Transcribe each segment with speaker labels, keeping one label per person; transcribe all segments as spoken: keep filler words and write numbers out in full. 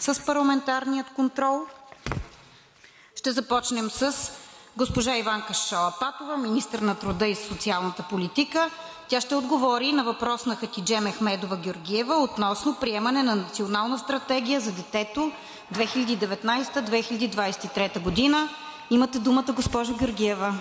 Speaker 1: с парламентарният контрол. Ще започнем с госпожа Иванка Шишова-Патова, министър на труда и социалната политика. Тя ще отговори на въпрос на Хатидже Мехмедова Георгиева относно приемане на Национална стратегия за детето две хиляди и деветнадесета – две хиляди двадесет и трета година. Имате думата, госпожо Георгиева.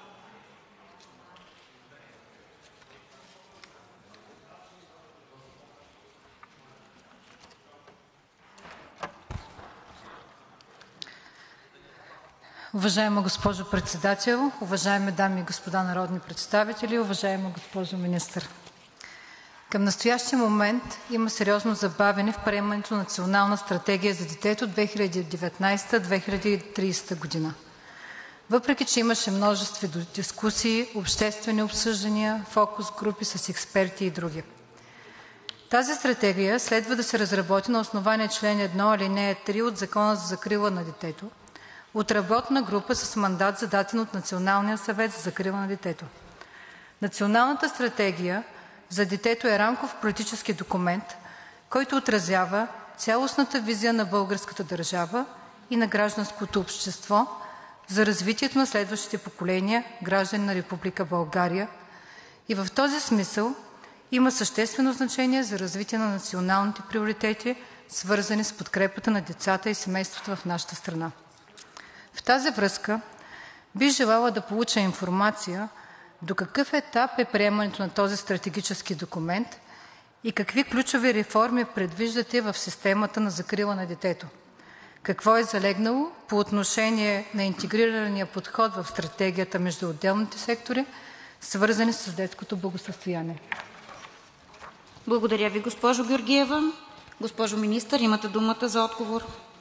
Speaker 2: Уважаема госпожо Председател, уважаеми дами и господа народни представители, уважаема госпожо Министър! Към настоящия момент има сериозно забавяне в приемането на Национална стратегия за детето две хиляди и деветнадесета – две хиляди и тридесета година. Въпреки че имаше множество дискусии, обществени обсъждания, фокус групи с експерти и други. Тази стратегия следва да се разработи на основание член едно, алинея три от Закона за закрила на детето от работна група с мандат, зададен от Националния съвет за закрила на детето. Националната стратегия за детето е рамков политически документ, който отразява цялостната визия на българската държава и на гражданското общество за развитието на следващите поколения граждани на Република България и в този смисъл има съществено значение за развитие на националните приоритети, свързани с подкрепата на децата и семействата в нашата страна. В тази връзка бих желала да получа информация до какъв етап е приемането на този стратегически документ и какви ключови реформи предвиждате в системата на закрила на детето? Какво е залегнало по отношение на интегрирания подход в стратегията между отделните сектори, свързани с детското благосъстояние?
Speaker 1: Благодаря Ви, госпожо Георгиева. Госпожо Министър, имате думата за отговор.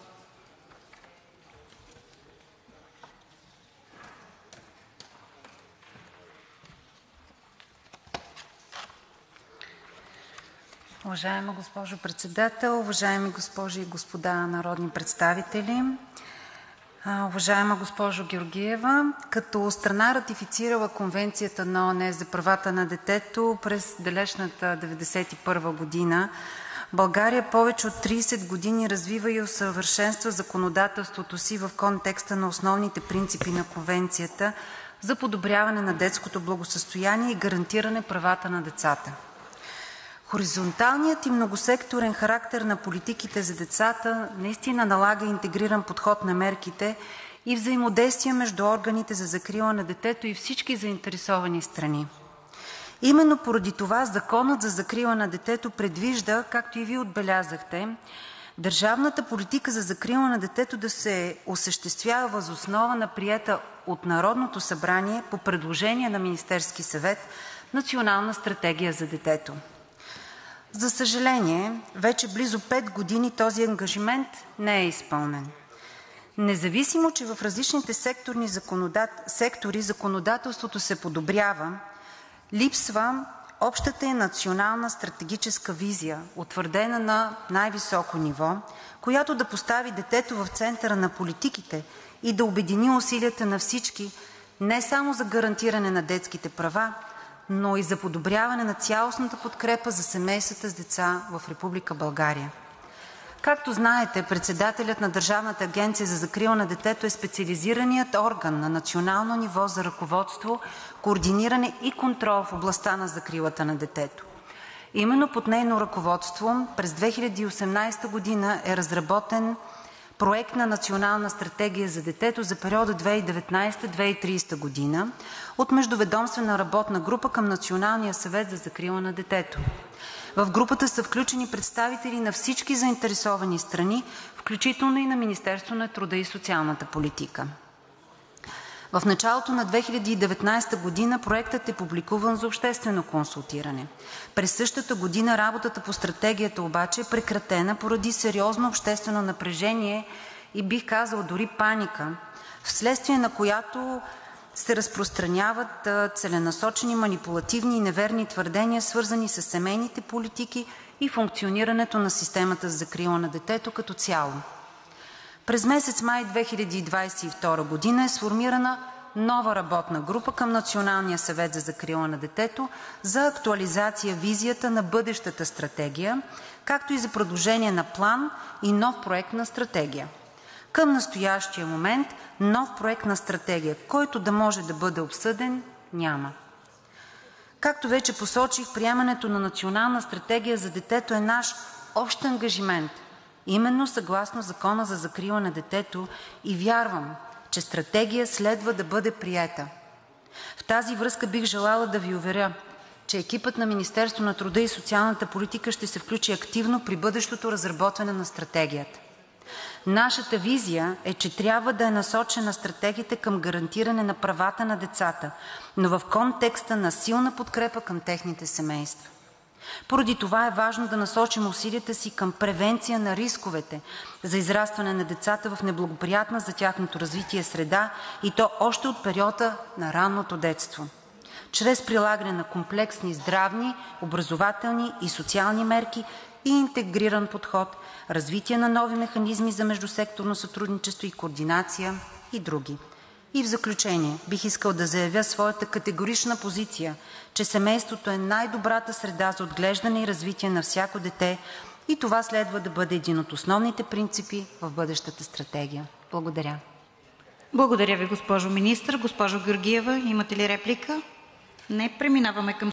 Speaker 3: Уважаема госпожо Председател, уважаеми госпожи и господа народни представители! Уважаема госпожо Георгиева, като страна, ратифицирала Конвенцията на ООН за правата на детето през далечната деветдесет и първа година, България повече от тридесет години развива и усъвършенства законодателството си в контекста на основните принципи на Конвенцията за подобряване на детското благосъстояние и гарантиране правата на децата. Хоризонталният и многосекторен характер на политиките за децата наистина налага интегриран подход на мерките и взаимодействие между органите за закрила на детето и всички заинтересовани страни. Именно поради това Законът за закрила на детето предвижда, както и Вие отбелязахте, държавната политика за закрила на детето да се осъществява въз основа на приета от Народното събрание по предложение на Министерския съвет Национална стратегия за детето. За съжаление, вече близо пет години този ангажимент не е изпълнен. Независимо че в различните секторни законодат... сектори законодателството се подобрява, липсва общата и национална стратегическа визия, утвърдена на най-високо ниво, която да постави детето в центъра на политиките и да обедини усилията на всички не само за гарантиране на детските права, но и за подобряване на цялостната подкрепа за семействата с деца в Република България. Както знаете, председателят на Държавната агенция за закрила на детето е специализираният орган на национално ниво за ръководство, координиране и контрол в областта на закрилата на детето. Именно под нейно ръководство през две хиляди и осемнадесета година е разработен проект на Национална стратегия за детето за периода две хиляди и деветнадесета – две хиляди и тридесета година от междуведомствена работна група към Националния съвет за закрила на детето. В групата са включени представители на всички заинтересовани страни, включително и на Министерството на труда и социалната политика. В началото на две хиляди и деветнадесета година проектът е публикуван за обществено консултиране. През същата година работата по стратегията обаче е прекратена поради сериозно обществено напрежение и бих казала дори паника, вследствие на която се разпространяват целенасочени, манипулативни и неверни твърдения, свързани с семейните политики и функционирането на системата за закрила на детето като цяло. През месец май две хиляди и двадесет и втора година е сформирана нова работна група към Националния съвет за закрила на детето за актуализация визията на бъдещата стратегия както и за предложение на план и нов проект на стратегия. Към настоящия момент нов проект на стратегия, който да може да бъде обсъден, няма. Както вече посочих, приемането на Национална стратегия за детето е наш общ ангажимент, именно съгласно Закона за закрила на детето, и вярвам, че стратегия следва да бъде приета. В тази връзка бих желала да Ви уверя, че екипът на Министерството на труда и социалната политика ще се включи активно при бъдещото разработване на стратегията. Нашата визия е, че трябва да е насочена стратегията към гарантиране на правата на децата, но в контекста на силна подкрепа към техните семейства. Поради това е важно да насочим усилията си към превенция на рисковете за израстване на децата в неблагоприятна за тяхното развитие среда, и то още от периода на ранното детство, чрез прилагане на комплексни здравни, образователни и социални мерки и интегриран подход, развитие на нови механизми за междусекторно сътрудничество и координация и други. И в заключение бих искал да заявя своята категорична позиция, че семейството е най-добрата среда за отглеждане и развитие на всяко дете, и това следва да бъде един от основните принципи в бъдещата стратегия. Благодаря.
Speaker 1: Благодаря Ви, госпожо Министър. Госпожо Георгиева, имате ли реплика? Не. Преминаваме към